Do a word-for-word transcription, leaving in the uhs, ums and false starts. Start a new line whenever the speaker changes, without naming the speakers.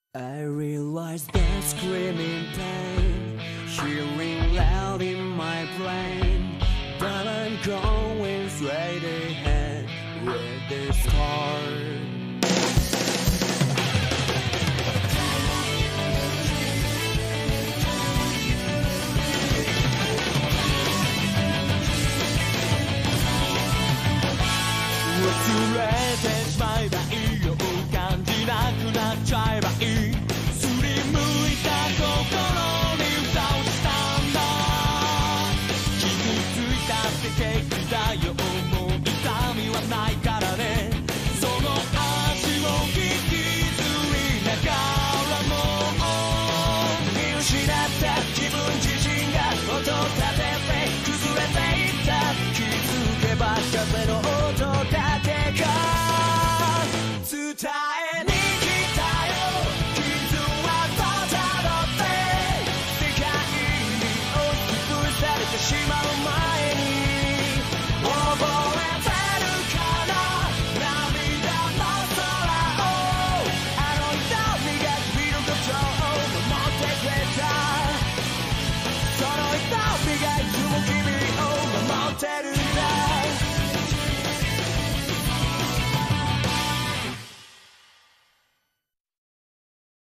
I realize that screaming pain, hearing loud in my brain, but I'm going straight ahead with this heart.忘れてしまえばいいよ、感じなくなっちゃえばいい、すりむいた心に蓋をしたんだ、傷ついたってケーキだよ、もう痛みはないからね、その足を引きずりながらも見失った自分自身が音を立てて崩れていった、気づけば風の